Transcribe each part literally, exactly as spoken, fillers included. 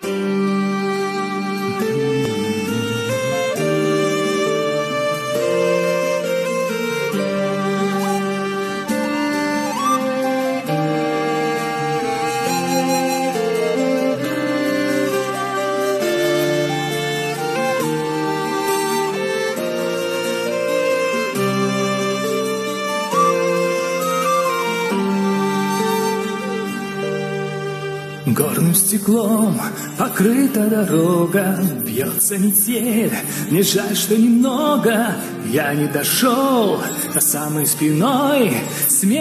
Горным стеклом покрыта дорога, бьется метель, мне жаль, что немного я не дошел, до самой спиной смерть.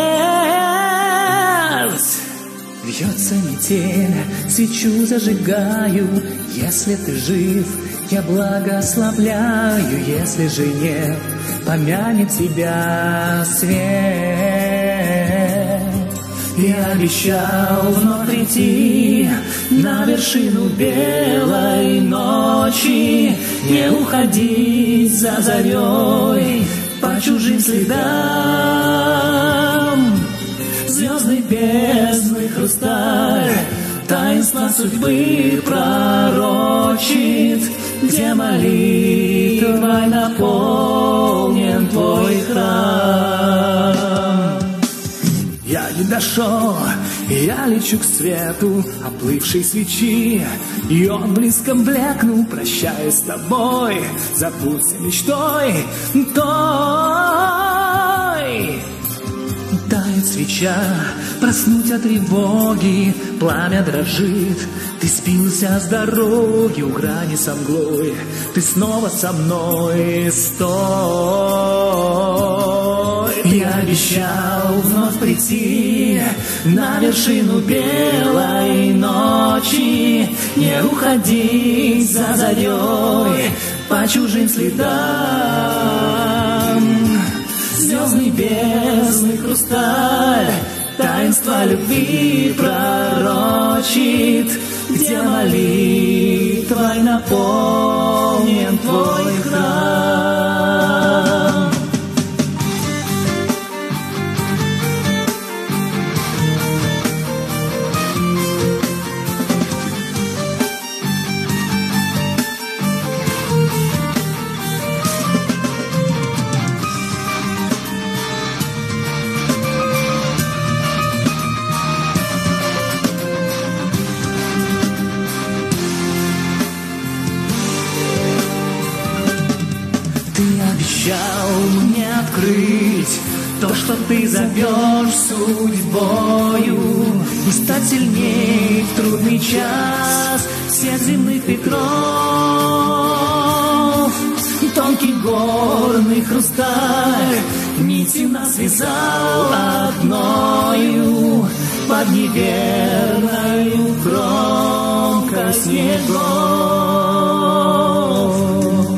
Бьется метель, свечу зажигаю, если ты жив, я благословляю, если же нет, помянет тебя свет. Я обещал вновь прийти на вершину белой ночи, не уходить за зарей по чужим следам. Звездный бездны хрусталь таинства судьбы пророчит, где молитвой наполнен твой храм. Я не дошел, я лечу к свету оплывшей свечи, и он близко блекнул, прощаясь с тобой, забудься мечтой той. Тает свеча, проснуть от тревоги, пламя дрожит, ты спился с дороги у грани со мглой, ты снова со мной, стой. Я обещал вновь прийти на вершину белой ночи, не уходить за зарей по чужим следам. Звездный бездны хрусталь таинства любви пророчит, где молитвой наполнен твой храм. Обещал мне открыть то, что ты зовешь судьбою, и стать сильней в трудный час всех земных ветров. Тонкий горный хрусталь нитью нас связал одною под неверною кромкой снегов.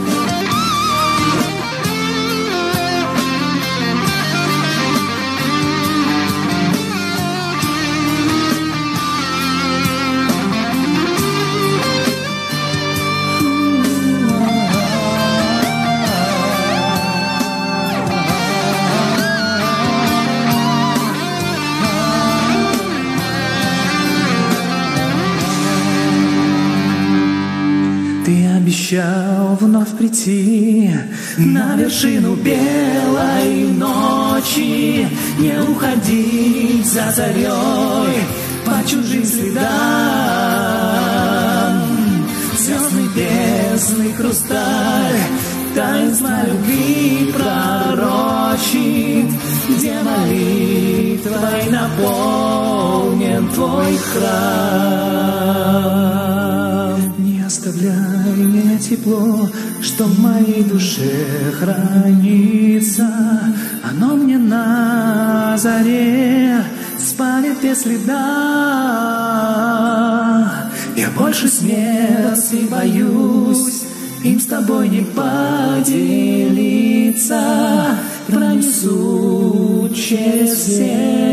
Обещал вновь прийти на вершину белой ночи, не уходить за зарей по чужим следам. Звездный бездны хрусталь таинства любви пророчит, где молитвой наполнен твой храм. Не оставляй мне тепло, что в моей душе хранится, оно мне на заре спалит без следа. Я больше смерти боюсь, им с тобой не поделиться, пронесу через все